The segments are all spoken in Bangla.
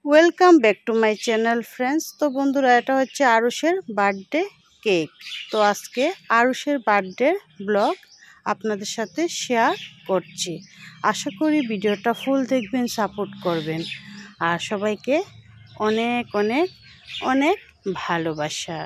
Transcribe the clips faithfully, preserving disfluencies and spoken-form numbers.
Welcome back to my channel friends. তো বন্ধুরা, এটা হচ্ছে আরুষের বার্থডে কেক। তো আজকে আরুষের বার্থডে ব্লগ আপনাদের সাথে শেয়ার করছি। আশা করি ভিডিওটা ফুল দেখবেন, সাপোর্ট করবেন। আর সবাইকে অনেক অনেক অনেক ভালোবাসা।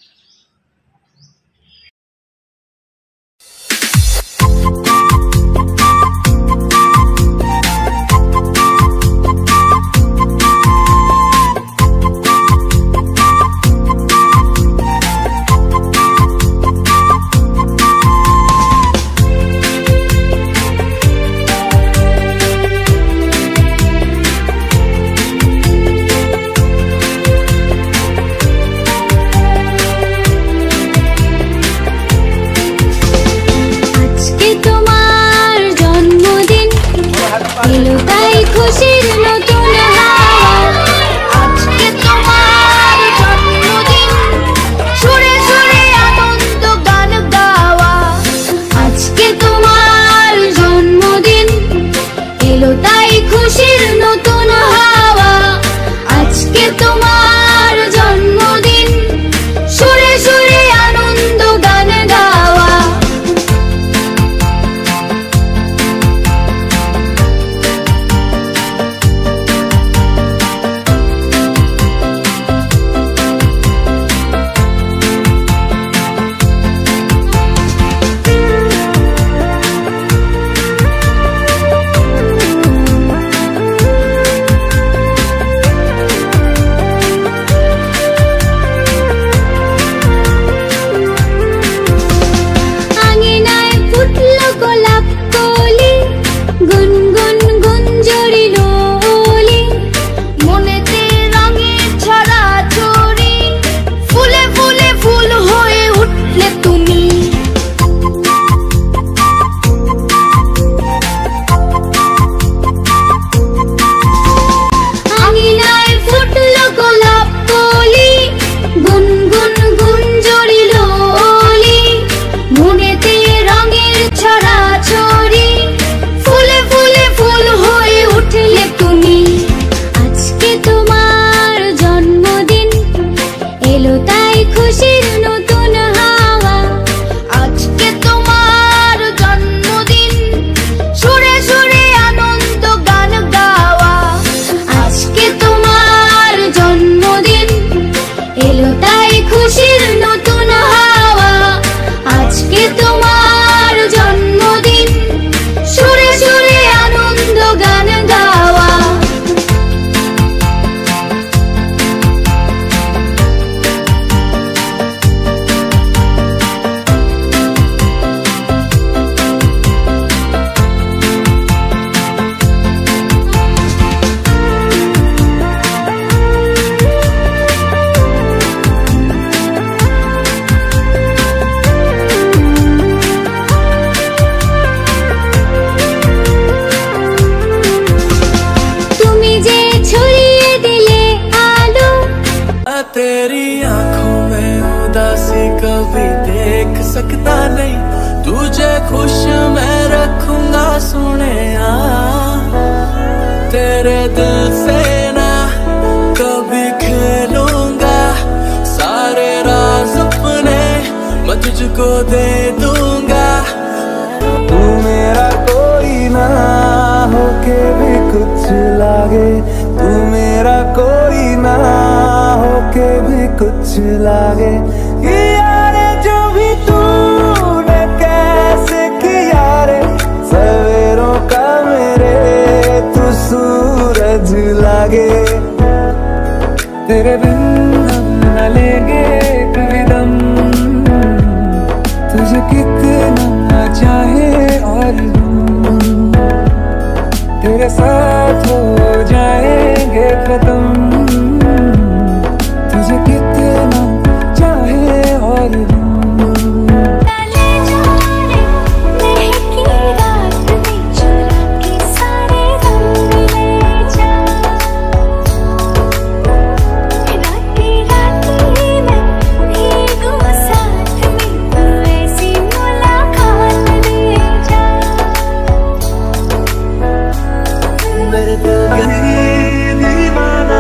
तेरी आंखों में उदासी कभी देख सकता नहीं, तुझे खुश मैं रखूंगा सोने। तेरे दिल से ना कभी खेलूंगा, सारे राज अपने मैं तुझको दे दूंगा। तू मेरा कोई ना होके भी कुछ लागे, तू मेरा कोई ना होके भी कुछ लागे। यारे जो भी तूने कैसे किया रे, सवेरों का मेरे तू सूरज लागे। तेरे बिन हम न लेंगे कभी दम, तुझे कितना चाहे और हम तेरे साथ हो जाएंगे खत्म। तुझे कितना चाहे और मेरे दिल का दीवाना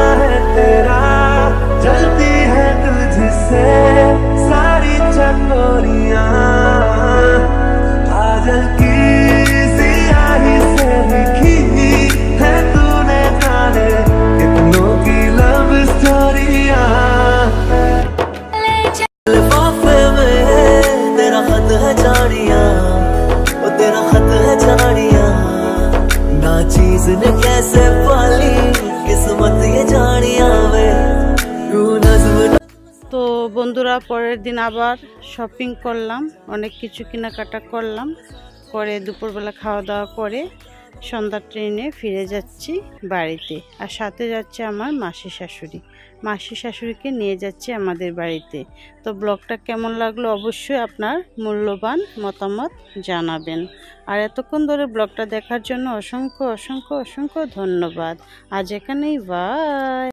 বন্ধুরা পরের দিন আবার শপিং করলাম, অনেক কিছু কেনাকাটা করলাম, করে দুপুরবেলা খাওয়া দাওয়া করে সন্ধ্যার ট্রেনে ফিরে যাচ্ছি বাড়িতে। আর সাথে যাচ্ছে আমার মাসি শাশুড়ি, মাসি শাশুড়িকে নিয়ে যাচ্ছে আমাদের বাড়িতে। তো ব্লগটা কেমন লাগলো অবশ্যই আপনার মূল্যবান মতামত জানাবেন। আর এতক্ষণ ধরে ব্লগটা দেখার জন্য অসংখ্য অসংখ্য অসংখ্য ধন্যবাদ। আজ এখানেই বাই।